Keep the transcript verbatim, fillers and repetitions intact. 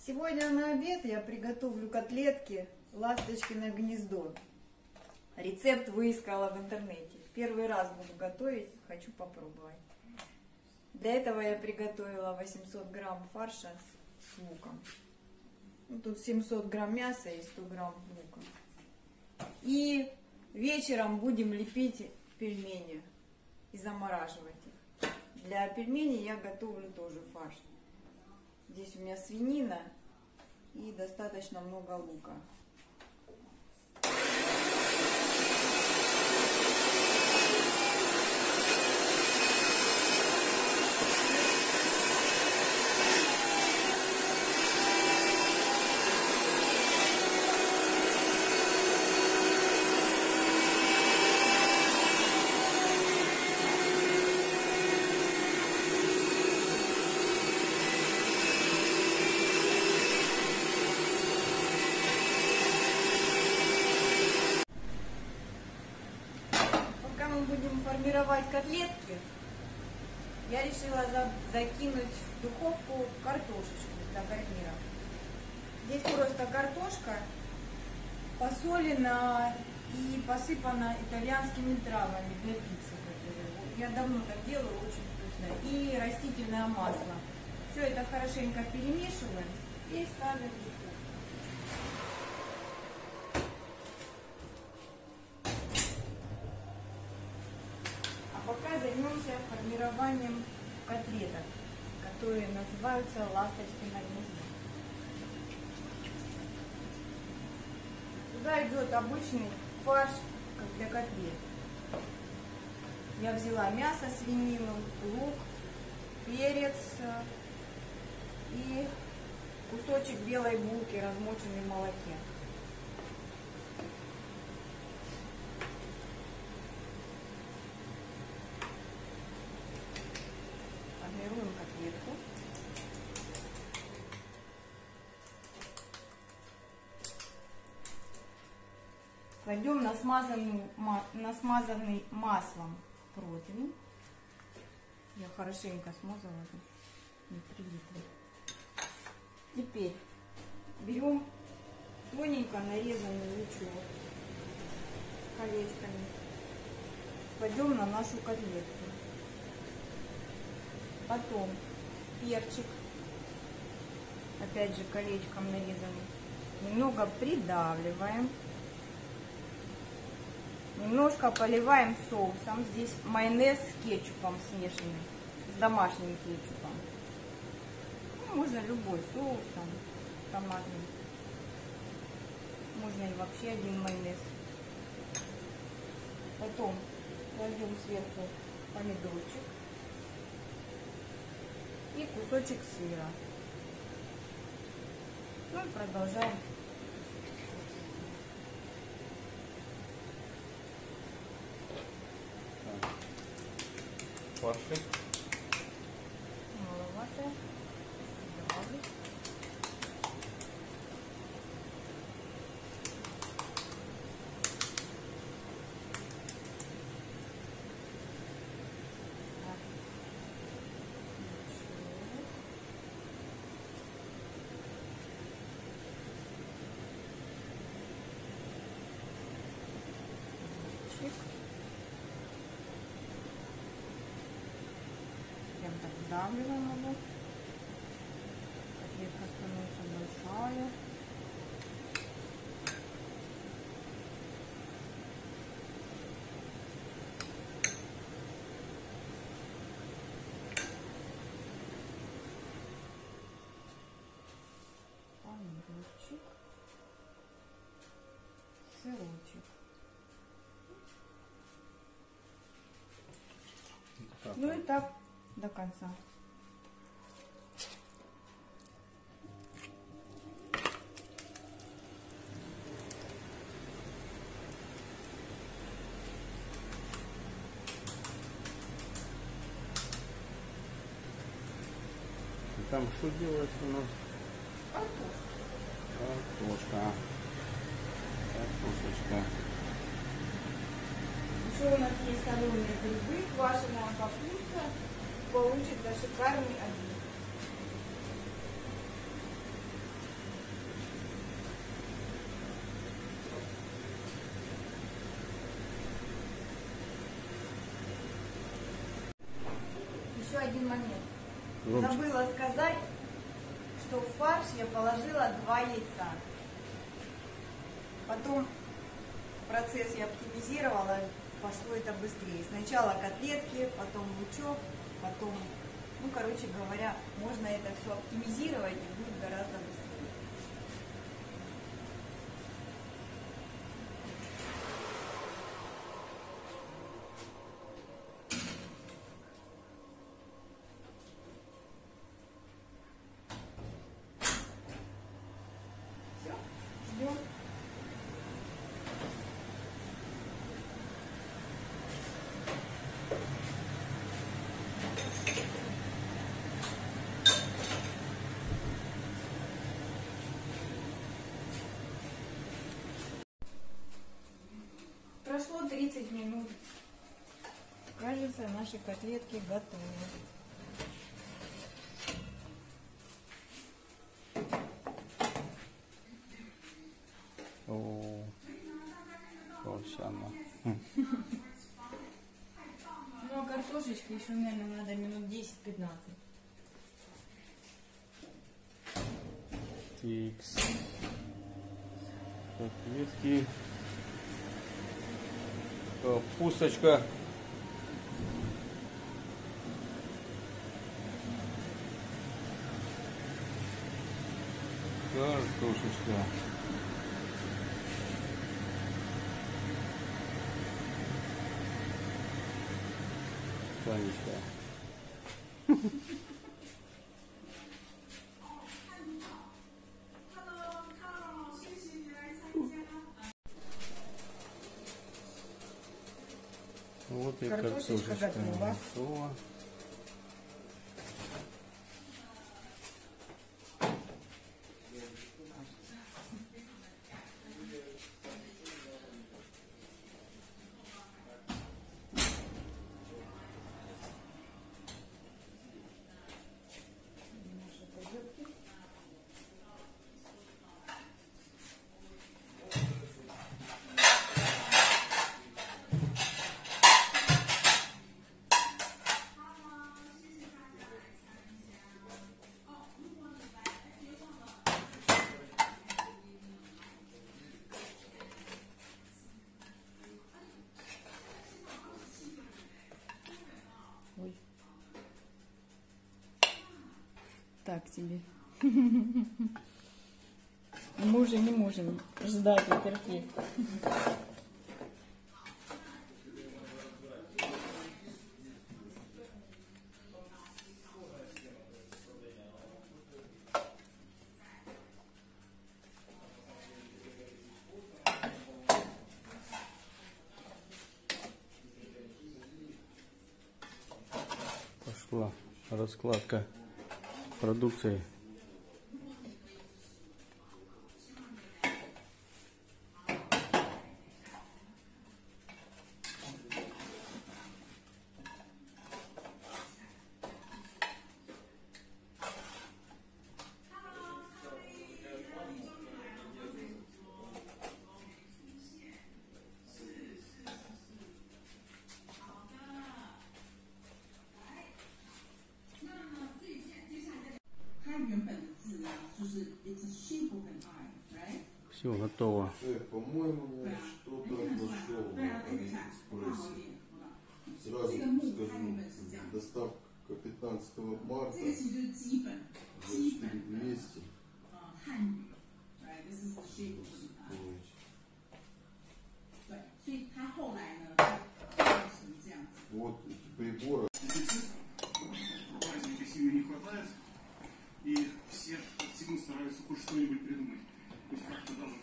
Сегодня на обед я приготовлю котлетки «Ласточкино гнездо». Рецепт выискала в интернете. Первый раз буду готовить, хочу попробовать. Для этого я приготовила восемьсот грамм фарша с луком. Ну, тут семьсот грамм мяса и сто грамм лука. И вечером будем лепить пельмени и замораживать их. Для пельменей я готовлю тоже фарш. Здесь у меня свинина и достаточно много лука. Будем формировать котлетки, я решила за, закинуть в духовку картошечку для гарнира. Здесь просто картошка посолена и посыпана итальянскими травами для пиццы. Я давно так делаю, очень вкусно. И растительное масло. Все это хорошенько перемешиваем и ставим в духовку. Пока займемся формированием котлеток, которые называются «Ласточкино гнездо». Сюда идет обычный фарш, как для котлет. Я взяла мясо, свинину, лук, перец и кусочек белой булки, размоченной в молоке. Формируем котлетку. Кладем на смазанный, на смазанный маслом противень. Я хорошенько смазала, не прилипло. Теперь берем тоненько нарезанный лучок колечками. Кладем на нашу котлетку. Потом перчик, опять же колечком нарезанный, немного придавливаем, немножко поливаем соусом, здесь майонез с кетчупом смешанный, с домашним кетчупом, ну, можно любой соус, там, томатный, можно и вообще один майонез. Потом кладем сверху помидорчик и кусочек сыра. Ну и продолжаем. Фаршик. Маловато. Добавлю. Прям так вдавливаем его. Котлетка становится большая. Помидорчик. Сырочек. Так, Ну и так до конца. И там что делается у нас? Картошка. Картошка. Картошечка. Еще у нас есть соленые грибы, квашеная капуста. Получится шикарный обед. один момент. Громче. Забыла сказать, что в фарш я положила два яйца. Потом процесс я оптимизировала, пошло это быстрее. Сначала котлетки, потом лучок, потом, ну, короче говоря, можно это все оптимизировать и будет гораздо быстрее. Все, ждем. Прошло тридцать минут. Кажется, наши котлетки готовы. О, овсяно. Ну а картошечка еще, наверное, надо минут десять-пятнадцать. Тикс. Котлетки. Капусточка. Картошечка. Танечка. Вот и Картошечка картошечка готова. готова. Ой. Так себе. Мы уже не можем ждать и терпеть. Пошла раскладка продукции. Все готово. Э, по-моему, что-то нашел на Алиэкспрессе. Сразу скажу, доставка пятнадцатого марта за четыре двести. Вот эти приборы. Праздника семьи не хватает, и все всегда стараются хоть что-нибудь придумать. Хоть как-то даже